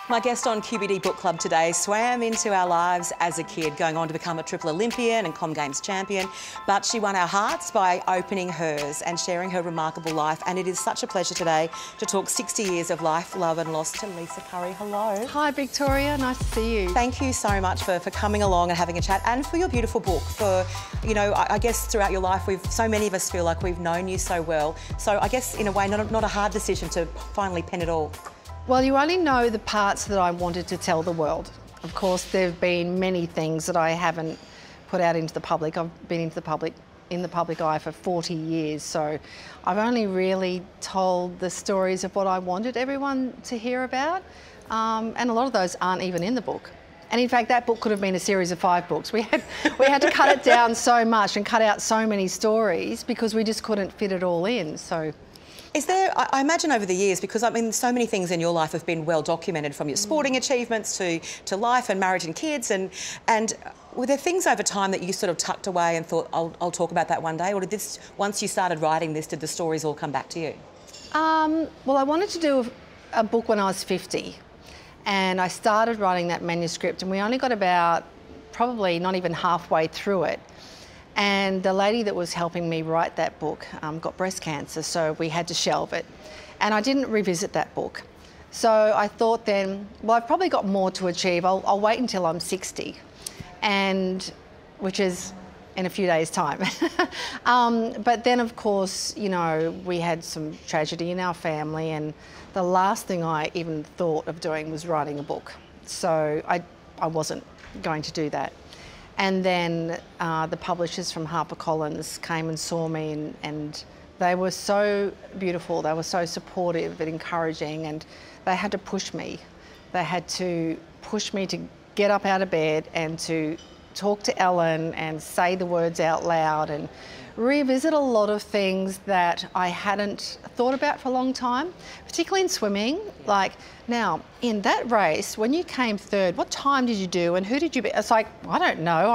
My guest on QBD Book Club today swam into our lives as a kid, going on to become a triple Olympian and Com Games champion. But she won our hearts by opening hers and sharing her remarkable life. And it is such a pleasure today to talk 60 years of life, love and loss to Lisa Curry. Hello. Hi, Victoria. Nice to see you. Thank you so much for coming along and having a chat, and for your beautiful book. For, you know, I guess throughout your life, so many of us feel like we've known you so well. So I guess in a way, not a hard decision to finally pen it all. Well, you only know the parts that I wanted to tell the world. Of course, there have been many things that I haven't put out into the public. I've been in the public eye for 40 years, so I've only really told the stories of what I wanted everyone to hear about, and a lot of those aren't even in the book. And in fact, that book could have been a series of 5 books. We had to cut it down so much and cut out so many stories because we just couldn't fit it all in. So. Is there, I imagine over the years, because I mean so many things in your life have been well documented, from your sporting achievements to life and marriage and kids, and were there things over time that you sort of tucked away and thought, I'll talk about that one day, or did this, once you started writing this, did the stories all come back to you? Well, I wanted to do a book when I was 50, and I started writing that manuscript, and we only got about probably not even halfway through it. And the lady that was helping me write that book got breast cancer, so we had to shelve it. And I didn't revisit that book. So I thought then, well, I've probably got more to achieve. I'll wait until I'm 60, which is in a few days' time. But then, of course, you know, we had some tragedy in our family, and the last thing I even thought of doing was writing a book. So I wasn't going to do that. And then the publishers from HarperCollins came and saw me, and they were so beautiful, they were so supportive and encouraging, and they had to push me. They had to push me to get up out of bed and to talk to Ellen and say the words out loud and revisit a lot of things that I hadn't thought about for a long time, particularly in swimming. Like, now, in that race, when you came third, what time did you do and who did you beat? It's like, I don't know,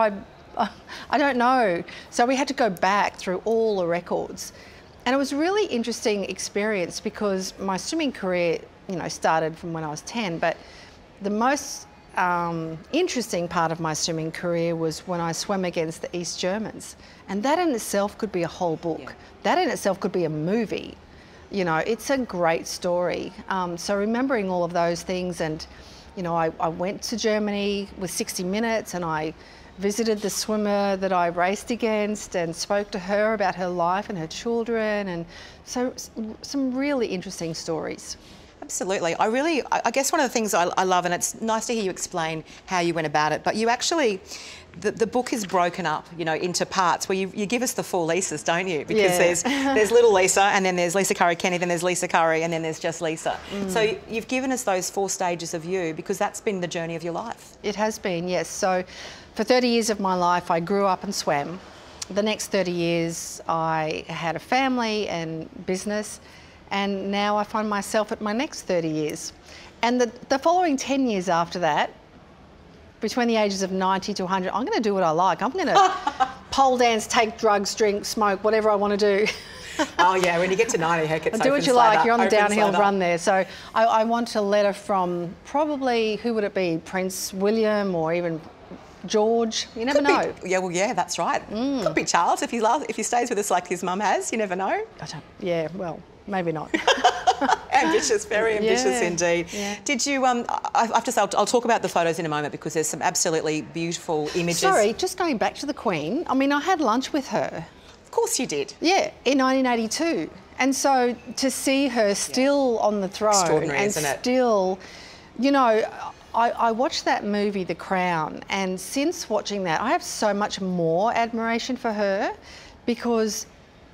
I don't know. So we had to go back through all the records. And it was a really interesting experience because my swimming career, you know, started from when I was 10, but the most interesting part of my swimming career was when I swam against the East Germans. And that in itself could be a whole book. Yeah. That in itself could be a movie. You know, it's a great story. So remembering all of those things, and, you know, I went to Germany with 60 Minutes and I visited the swimmer that I raced against and spoke to her about her life and her children, and so some really interesting stories. Absolutely. I guess one of the things I love, and it's nice to hear you explain how you went about it, but you actually, the book is broken up, you know, into parts where you give us the full Lisas, don't you? Because there's little Lisa, and then there's Lisa Curry Kenny, then there's Lisa Curry, and then there's just Lisa. So you've given us those 4 stages of you because that's been the journey of your life. It has been, yes. So for 30 years of my life, I grew up and swam. The next 30 years, I had a family and business. And now I find myself at my next 30 years. And the following 10 years after that, between the ages of 90 to 100, I'm going to do what I like. I'm going to pole dance, take drugs, drink, smoke, whatever I want to do. Oh yeah, when you get to 90, heck, it's do what you like, you're on the downhill run there. So I want a letter from probably, who would it be? Prince William or even George, you never know. Yeah, well, yeah, that's right. Could be Charles if he stays with us like his mum has. You never know. Yeah, well, maybe not. Ambitious, very ambitious indeed. Yeah. Did you? I have to say, I'll talk about the photos in a moment because there's some absolutely beautiful images. Sorry, just going back to the Queen. I mean, I had lunch with her. Of course you did. Yeah, in 1982, and so to see her still on the throne, extraordinary, and isn't it? Still, you know. I watched that movie, The Crown, and since watching that, I have so much more admiration for her because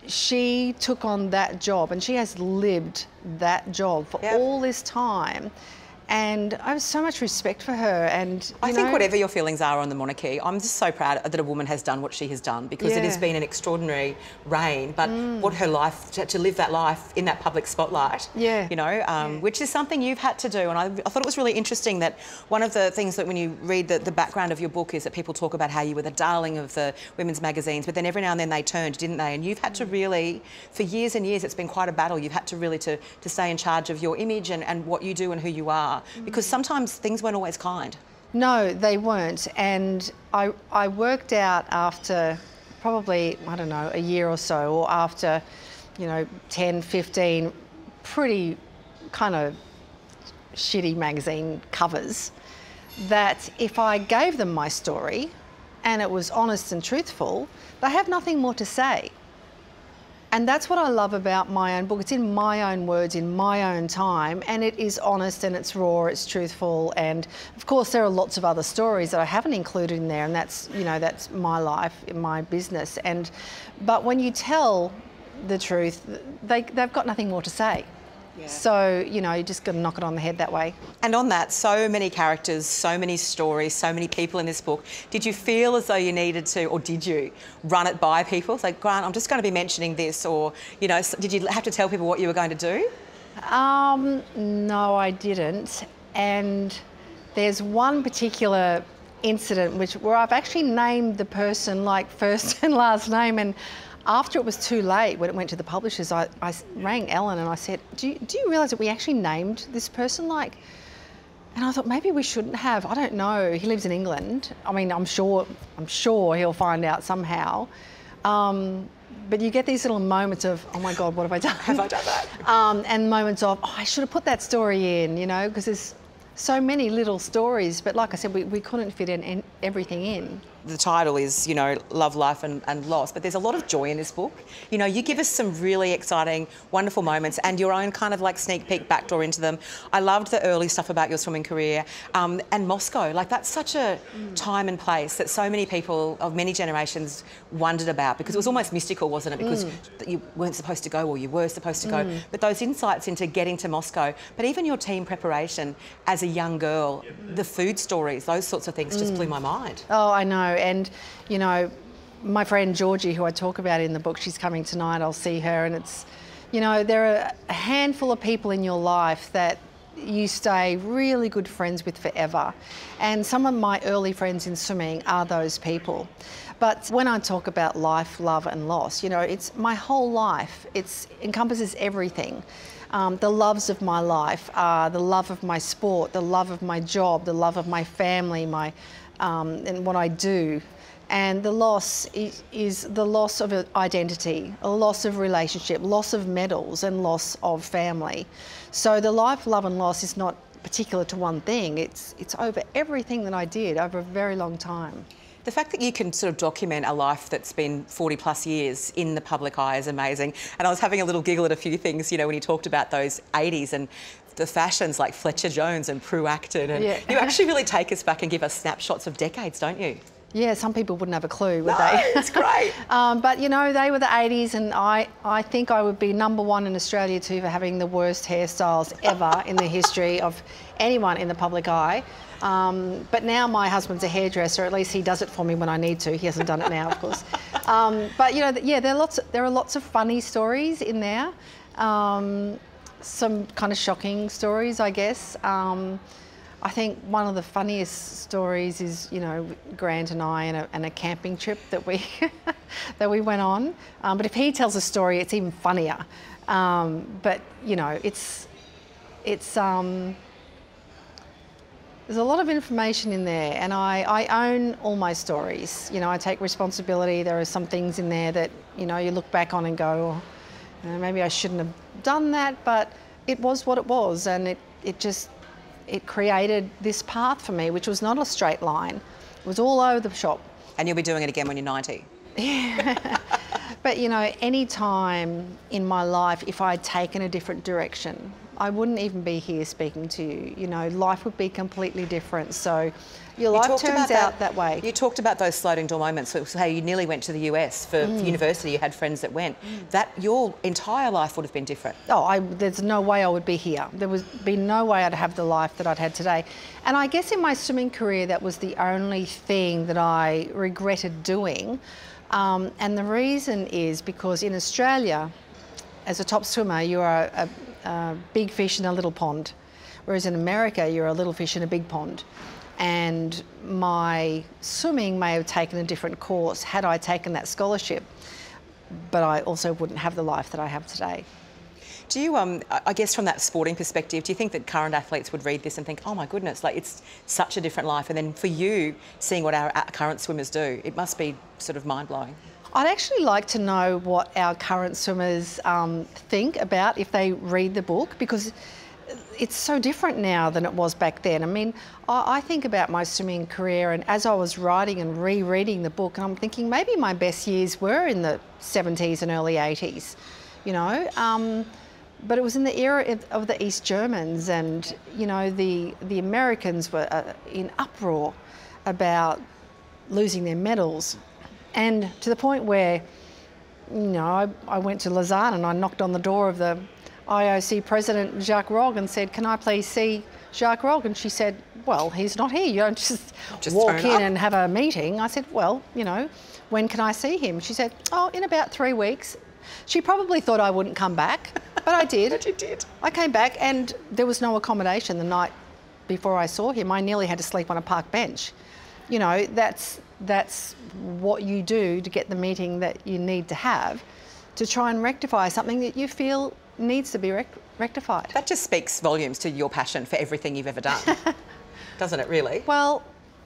she took on that job and she has lived that job for all this time. And I have so much respect for her. And I think whatever your feelings are on the monarchy, I'm just so proud that a woman has done what she has done, because it has been an extraordinary reign. But what her life, to live that life in that public spotlight, you know, which is something you've had to do. And I thought it was really interesting that one of the things that when you read the background of your book is that people talk about how you were the darling of the women's magazines, but then every now and then they turned, didn't they? And you've had to really, for years and years, it's been quite a battle. You've had to really to stay in charge of your image and what you do and who you are. better? Because sometimes things weren't always kind. No, they weren't. And I worked out after probably, I don't know, a year or so, or after, 10, 15 pretty kind of shitty magazine covers, that if I gave them my story and it was honest and truthful, they have nothing more to say. And that's what I love about my own book. It's in my own words, in my own time, and it is honest and it's raw, it's truthful. And of course, there are lots of other stories that I haven't included in there, and that's, that's my life, my business. But when you tell the truth, they've got nothing more to say. Yeah. So, you just got to knock it on the head that way. And on that, so many characters, so many stories, so many people in this book. Did you feel as though you needed to, or did you, run it by people? It's like, Grant, I'm just going to be mentioning this, or, did you have to tell people what you were going to do? No, I didn't. And there's one particular incident where I've actually named the person like first and last name, and after it was too late, when it went to the publishers, I rang Ellen and I said, do you realise that we actually named this person? And I thought maybe we shouldn't have. I don't know. He lives in England. I mean, I'm sure he'll find out somehow. But you get these little moments of, oh my God, what have I done? Have I done that? And moments of, I should have put that story in, because there's so many little stories. But like I said, we couldn't fit everything in. The title is, Love, Life and Loss, but there's a lot of joy in this book. You give us some really exciting, wonderful moments and your own kind of like sneak peek backdoor into them. I loved the early stuff about your swimming career and Moscow. Like, that's such a time and place that so many people of many generations wondered about, because it was almost mystical, wasn't it? Because you weren't supposed to go, or you were supposed to go. But those insights into getting to Moscow, but even your team preparation as a young girl, the food stories, those sorts of things just blew my mind. Oh, I know. And, my friend Georgie, who I talk about in the book, she's coming tonight, I'll see her, and it's, there are a handful of people in your life that you stay really good friends with forever. And some of my early friends in swimming are those people. But when I talk about life, love and loss, it's my whole life. It encompasses everything. The loves of my life are the love of my sport, the love of my job, the love of my family, and what I do. And the loss is the loss of identity, a loss of relationship, loss of medals and loss of family. So the life, love and loss is not particular to one thing. It's over everything that I did over a very long time. The fact that you can sort of document a life that's been 40 plus years in the public eye is amazing. And I was having a little giggle at a few things, when you talked about those 80s and the fashions like Fletcher Jones and Prue Acton. And you actually really take us back and give us snapshots of decades, don't you? Yeah, some people wouldn't have a clue, would they? It's great. But, they were the 80s, and I think I would be #1 in Australia too for having the worst hairstyles ever in the history of anyone in the public eye. But now my husband's a hairdresser. At least he does it for me when I need to. He hasn't done it now, of course. But there are lots of funny stories in there. Some kind of shocking stories, I guess. I think one of the funniest stories is, Grant and I and a camping trip that we that we went on. But if he tells a story, it's even funnier. But there's a lot of information in there, and I own all my stories. I take responsibility. There are some things in there that, you look back on and go, oh, maybe I shouldn't have done that, but it was what it was, and it created this path for me, which was not a straight line. It was all over the shop. And you'll be doing it again when you're 90. Yeah. But, any time in my life, if I'd taken a different direction, I wouldn't even be here speaking to you. Life would be completely different. So your life turns out that way. You talked about those sliding door moments. So, hey, you nearly went to the US for university. You had friends that went. That your entire life would have been different. Oh, there's no way I would be here. There would be no way I'd have the life that I'd had today. And I guess in my swimming career, that was the only thing that I regretted doing. And the reason is because in Australia, as a top swimmer, you are a big fish in a little pond, whereas in America, you're a little fish in a big pond. And my swimming may have taken a different course had I taken that scholarship, but I also wouldn't have the life that I have today. Do you, I guess from that sporting perspective, do you think that current athletes would read this and think, oh my goodness, like it's such a different life? And then for you, seeing what our current swimmers do, it must be sort of mind-blowing. I'd actually like to know what our current swimmers think about if they read the book, because it's so different now than it was back then. I mean, I think about my swimming career, and as I was writing and rereading the book, and I'm thinking maybe my best years were in the 70s and early 80s, you know. But it was in the era of the East Germans, and, you know, the Americans were in uproar about losing their medals. And to the point where, you know, I went to Lausanne and I knocked on the door of the IOC president, Jacques Rogge, and said, can I please see Jacques Rogge? And she said, well, he's not here. You don't just walk in and have a meeting. I said, well, you know, when can I see him? She said, oh, in about 3 weeks. She probably thought I wouldn't come back, but I did. But you did. I came back and there was no accommodation the night before I saw him. I nearly had to sleep on a park bench. You know, that's what you do to get the meeting that you need to have to try and rectify something that you feel needs to be rectified. That just speaks volumes to your passion for everything you've ever done, doesn't it, really? Well,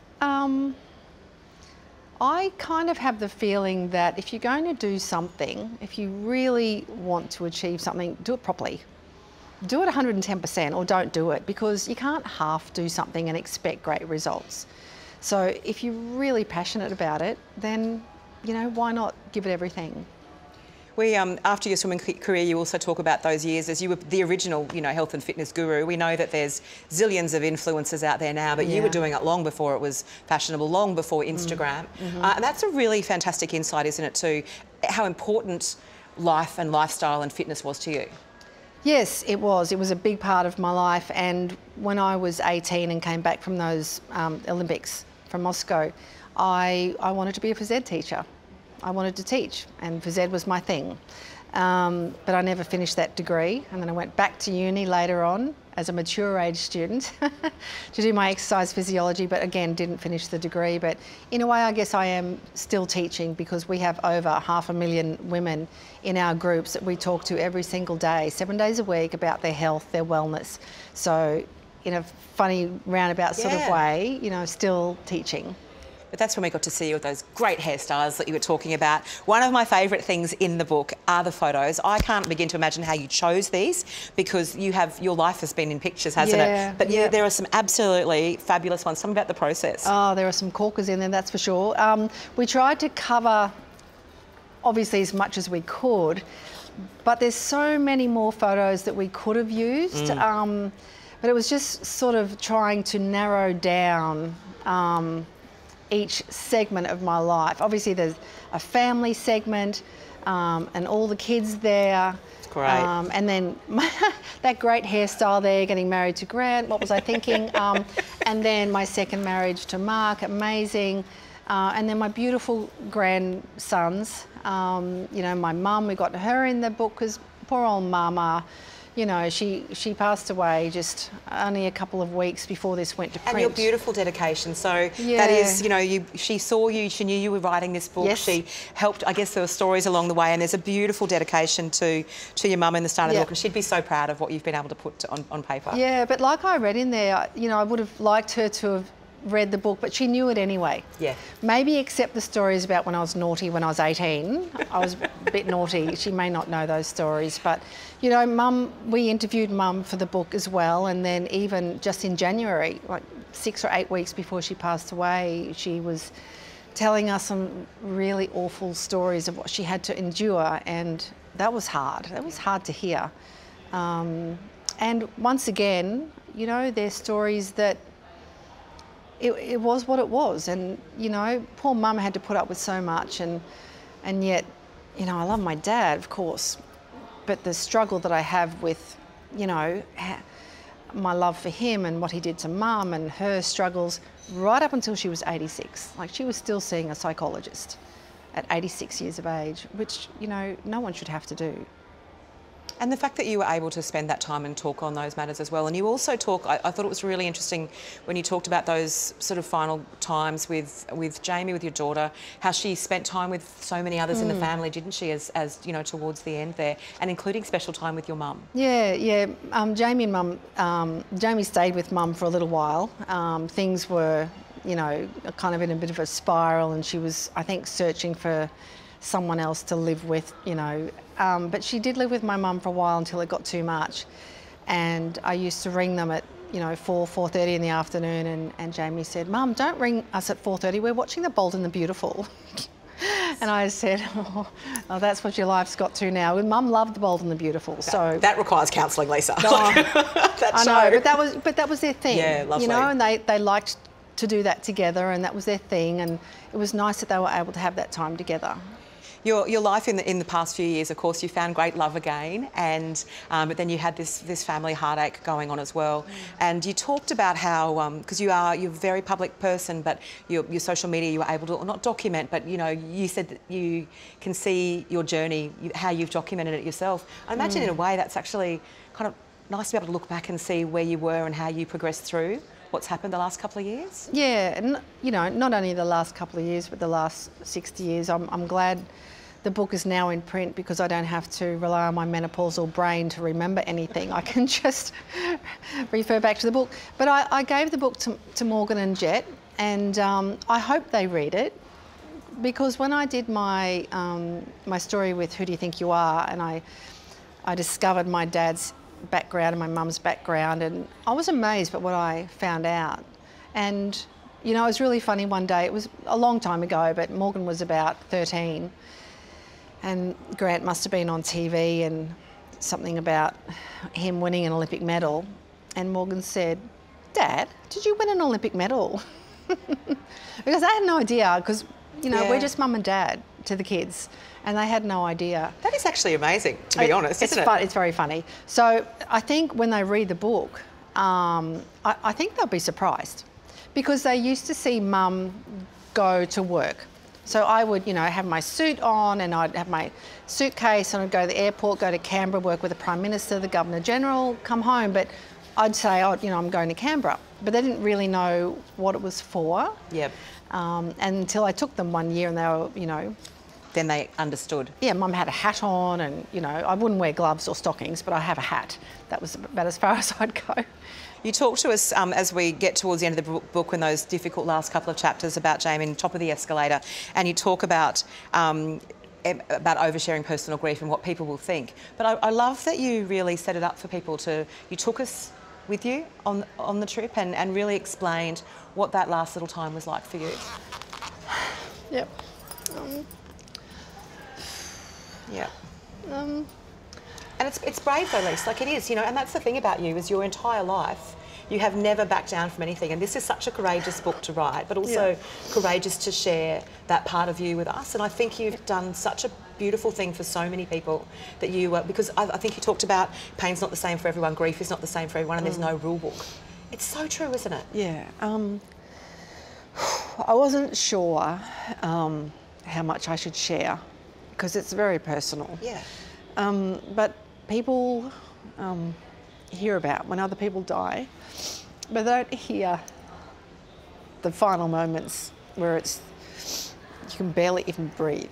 I kind of have the feeling that if you're going to do something, if you really want to achieve something, do it properly. Do it 110% or don't do it, because you can't half do something and expect great results. So if you're really passionate about it, then, you know, why not give it everything? We, after your swimming career, you also talk about those years as you were the original, you know, health and fitness guru. We know that there's zillions of influencers out there now, but you were doing it long before it was fashionable, long before Instagram. And that's a really fantastic insight, isn't it, to how important life and lifestyle and fitness was to you? Yes, it was. It was a big part of my life. And when I was 18 and came back from those Olympics from Moscow, I wanted to be a phys ed teacher. I wanted to teach, and phys ed was my thing. But I never finished that degree, and then I went back to uni later on as a mature age student to do my exercise physiology, but again didn't finish the degree. But in a way, I guess I am still teaching, because we have over 500,000 women in our groups that we talk to every single day, 7 days a week, about their health, their wellness. So in a funny roundabout sort of way, you know, still teaching. But that's when we got to see you with those great hairstyles that you were talking about. One of my favourite things in the book are the photos. I can't begin to imagine how you chose these, because your life has been in pictures, hasn't it? But there are some absolutely fabulous ones. Tell me about the process. Oh, there are some corkers in there, that's for sure. We tried to cover, obviously, as much as we could, but there's so many more photos that we could have used. But it was just sort of trying to narrow down each segment of my life. Obviously there's a family segment and all the kids there. Great. And then that great hairstyle there, getting married to Grant, what was I thinking? And then my second marriage to Mark, amazing. And then my beautiful grandsons. You know, my mum, we got her in the book, because poor old mama, you know, she passed away just only a couple of weeks before this went to print. And your beautiful dedication. So that is, you know, she saw you, she knew you were writing this book. Yes. She helped, I guess there were stories along the way, and there's a beautiful dedication to your mum in the start of the book, and she'd be so proud of what you've been able to put on paper. Yeah, but like I read in there, you know, I would have liked her to have read the book, but she knew it anyway. Yeah. Maybe except the stories about when I was naughty when I was 18. I was a bit naughty. She may not know those stories, but, you know, Mum, we interviewed Mum for the book as well, and then even just in January, like 6 or 8 weeks before she passed away, she was telling us some really awful stories of what she had to endure, and that was hard. That was hard to hear. And once again, you know, they're stories that it was what it was, and, you know, poor Mum had to put up with so much, and yet, you know, I love my dad, of course, but the struggle that I have with, you know, my love for him and what he did to Mum and her struggles right up until she was 86. Like, she was still seeing a psychologist at 86 years of age, which, you know, no one should have to do. And the fact that you were able to spend that time and talk on those matters as well. And you also talk, I thought it was really interesting when you talked about those sort of final times with Jamie, with your daughter, how she spent time with so many others in the family, didn't she, as you know, towards the end there, and including special time with your mum. Yeah, yeah. Jamie and Mum, Jamie stayed with Mum for a little while. Things were, you know, kind of in a bit of a spiral, and she was, I think, searching for someone else to live with, you know. But she did live with my mum for a while until it got too much. And I used to ring them at, you know, 4:30 in the afternoon, and Jamie said, "Mum, don't ring us at 4:30, we're watching The Bold and the Beautiful." And I said, oh, that's what your life's got to now. And Mum loved The Bold and the Beautiful, so that requires counselling, Lisa. I know, but that was their thing. Yeah, lovely. You know, and they liked to do that together, and that was their thing, and it was nice that they were able to have that time together. Your life in the past few years, of course, you found great love again, and but then you had this family heartache going on as well. And you talked about how, because you're a very public person, but your social media, you were able to not document, but you know, you said that you can see your journey, how you've documented it yourself. I imagine in a way that's actually kind of nice to be able to look back and see where you were and how you progressed through what's happened the last couple of years. Yeah, and you know, not only the last couple of years, but the last 60 years. I'm glad the book is now in print because I don't have to rely on my menopausal brain to remember anything. I can just refer back to the book. But I gave the book to Morgan and Jet, and I hope they read it, because when I did my my story with Who Do You Think You Are, and I discovered my dad's background and my mum's background, and I was amazed by what I found out. And you know, it was really funny one day, it was a long time ago, but Morgan was about 13, and Grant must have been on TV and something about him winning an Olympic medal, and Morgan said, "Dad, did you win an Olympic medal?" Because I had no idea, because you know, we're just mum and dad to the kids, and they had no idea. That is actually amazing, to be honest, isn't it? It's very funny. So I think when they read the book, I think they'll be surprised, because they used to see Mum go to work. So I would, you know, have my suit on, and I'd have my suitcase, and I'd go to the airport, go to Canberra, work with the Prime Minister, the Governor General, come home. But I'd say, oh, you know, I'm going to Canberra. But they didn't really know what it was for. Yep. And until I took them one year, and they were, you know... Then they understood. Yeah, Mum had a hat on, and, you know, I wouldn't wear gloves or stockings, but I have a hat. That was about as far as I'd go. You talk to us as we get towards the end of the book, when those difficult last couple of chapters about Jamie on top of the escalator, and you talk about oversharing personal grief and what people will think. But I love that you really set it up for people to... You took us with you on the trip and really explained what that last little time was like for you. Yep. Yeah. And it's brave though, Lisa, like it is, you know, and that's the thing about you, is your entire life you have never backed down from anything, and this is such a courageous book to write, but also courageous to share that part of you with us. And I think you've done such a beautiful thing for so many people, that you because I think you talked about pain's not the same for everyone, grief is not the same for everyone, and there's no rule book. It's so true, isn't it? Yeah. I wasn't sure how much I should share, because it's very personal. Yeah. But people hear about when other people die, but they don't hear the final moments where you can barely even breathe.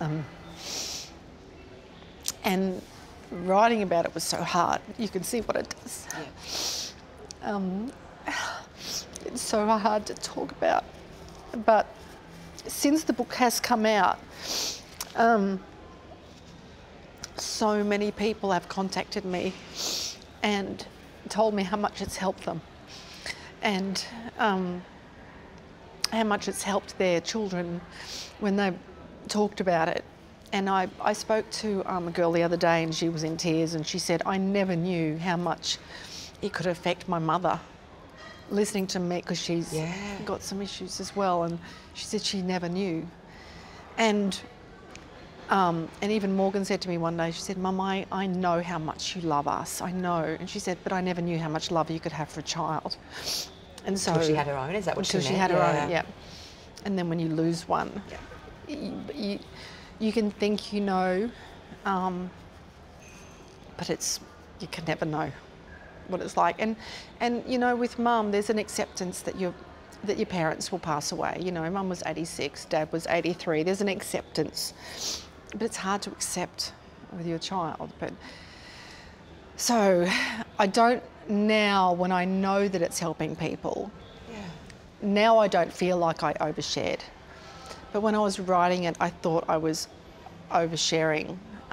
And writing about it was so hard. You can see what it does. Yeah. It's so hard to talk about. But since the book has come out, so many people have contacted me and told me how much it's helped them, and how much it's helped their children when they've talked about it. And I spoke to a girl the other day, and she was in tears, and she said, "I never knew how much it could affect my mother," listening to me, because she's got some issues as well, and she said she never knew. And even Morgan said to me one day, she said, "Mum, I know how much you love us, I know." And she said, "But I never knew how much love you could have for a child." And so... Until she had her own, is that what she meant? Until she had her own, yeah. And then when you lose one, you can think you know but you can never know what it's like. And you know, with Mum, there's an acceptance that your parents will pass away. You know, Mum was 86, Dad was 83. There's an acceptance, but it's hard to accept with your child. But so I don't now, when I know that it's helping people. Now I don't feel like I overshared. But when I was writing it, I thought I was oversharing.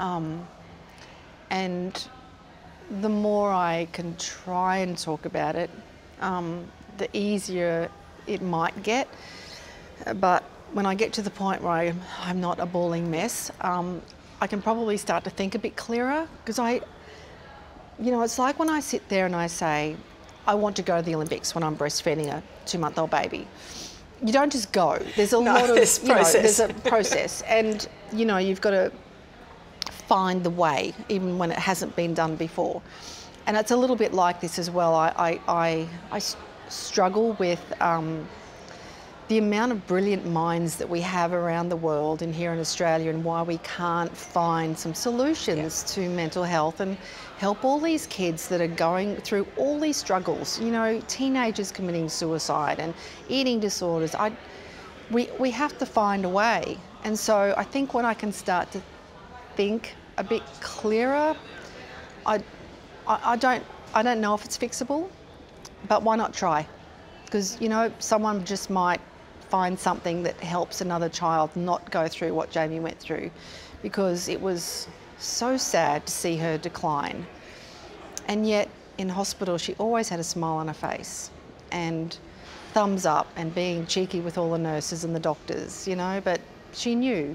And the more I can try and talk about it, the easier it might get. But when I get to the point where I'm not a bawling mess, I can probably start to think a bit clearer, because you know, it's like when I sit there and I say, I want to go to the Olympics when I'm breastfeeding a 2-month-old baby. You don't just go. There's a lot of, there's there's a process, and you know, you've got to find the way, even when it hasn't been done before. And it's a little bit like this as well. I struggle with the amount of brilliant minds that we have around the world and here in Australia, and why we can't find some solutions to mental health and help all these kids that are going through all these struggles. You know, teenagers committing suicide and eating disorders. We have to find a way. And so I think when I can start to think a bit clearer, I don't know if it's fixable, but why not try? Because, you know, someone just might find something that helps another child not go through what Jamie went through, because it was so sad to see her decline. And yet in hospital, she always had a smile on her face and thumbs up and being cheeky with all the nurses and the doctors, you know, but she knew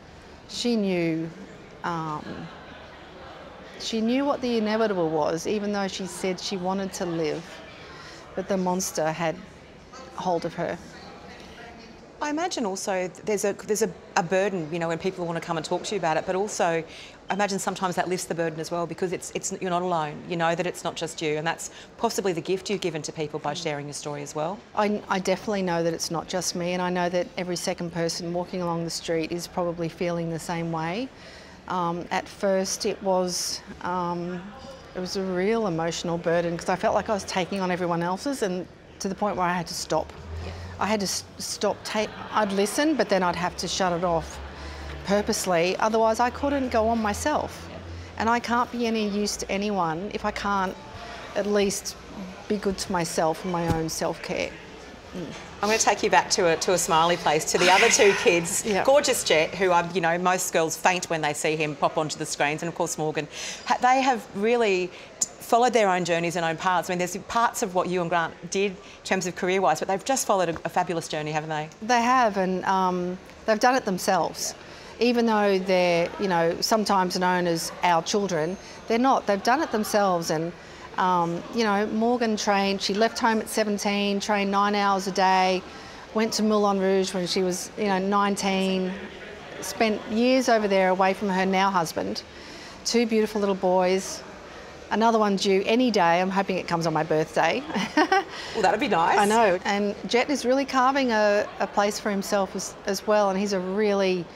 what the inevitable was, even though she said she wanted to live, but the monster had hold of her. I imagine also there's a burden, you know, when people want to come and talk to you about it, but also I imagine sometimes that lifts the burden as well, because you're not alone. You know that it's not just you, and that's possibly the gift you've given to people by sharing your story as well. I definitely know that it's not just me, and I know that every second person walking along the street is probably feeling the same way. At first it was a real emotional burden, because I felt like I was taking on everyone else's, and to the point where I had to stop. I had to stop. I'd listen, but then I'd have to shut it off purposely. Otherwise, I couldn't go on myself. And I can't be any use to anyone if I can't at least be good to myself and my own self-care. I'm going to take you back to a smiley place, to the other two kids. Gorgeous Jet, who you know, most girls faint when they see him pop onto the screens, and of course Morgan. They have really followed their own journeys and own paths. I mean, there's parts of what you and Grant did in terms of career-wise, but they've just followed a fabulous journey, haven't they? They have, and they've done it themselves. Even though they're, you know, sometimes known as our children, they're not. They've done it themselves, and you know, Morgan trained. She left home at 17, trained 9 hours a day, went to Moulin Rouge when she was, you know, 19. Spent years over there away from her now husband. 2 beautiful little boys. Another one due any day. I'm hoping it comes on my birthday. Well, that'd be nice. I know. And Jet is really carving a place for himself as well, and he's a really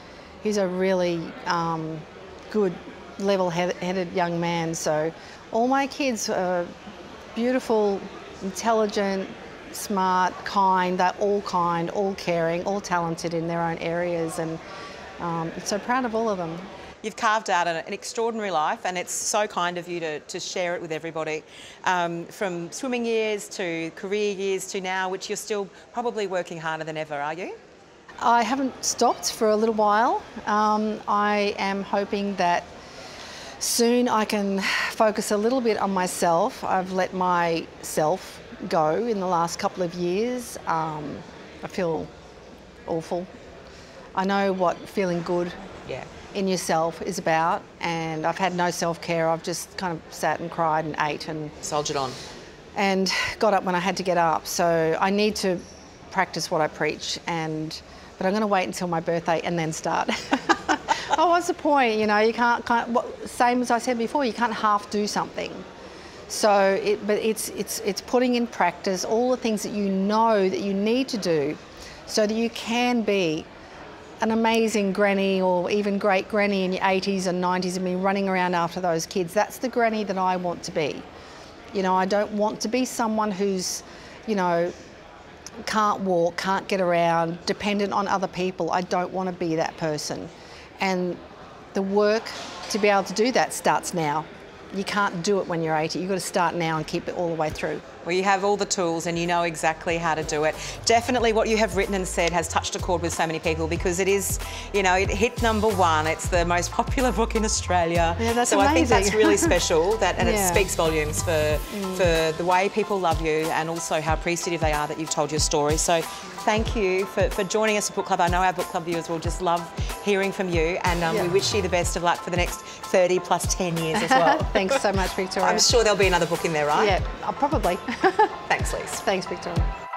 good, level-headed young man. So all my kids are beautiful, intelligent, smart, kind. They're all kind, all caring, all talented in their own areas, and I'm so proud of all of them. You've carved out an extraordinary life, and it's so kind of you to share it with everybody. From swimming years to career years to now, which you're still probably working harder than ever, are you? I haven't stopped for a little while. I am hoping that soon I can focus a little bit on myself. I've let myself go in the last couple of years. I feel awful. I know what feeling good in yourself is about, and I've had no self-care. I've just kind of sat and cried and ate and soldiered on and got up when I had to get up. So I need to practice what I preach, but I'm going to wait until my birthday and then start. Oh, what's the point? You know, you can't same as I said before, you can't half do something. So it's putting in practice all the things that you know that you need to do so that you can be an amazing granny or even great granny in your 80s and 90s and be running around after those kids. That's the granny that I want to be. You know, I don't want to be someone who's, you know, can't walk, can't get around, dependent on other people. I don't want to be that person. And the work to be able to do that starts now. You can't do it when you're 80. You've got to start now and keep it all the way through. Well, you have all the tools and you know exactly how to do it. Definitely what you have written and said has touched a chord with so many people because it is, you know, it hit #1. It's the most popular book in Australia. Yeah, that's so amazing. I think that's really special and it speaks volumes for the way people love you and also how appreciative they are that you've told your story. So thank you for joining us at Book Club. I know our Book Club viewers will just love hearing from you and we wish you the best of luck for the next 30 plus 10 years as well. Thanks so much, Victoria. I'm sure there'll be another book in there, right? Yeah, probably. Thanks, Liz. Thanks, Victoria.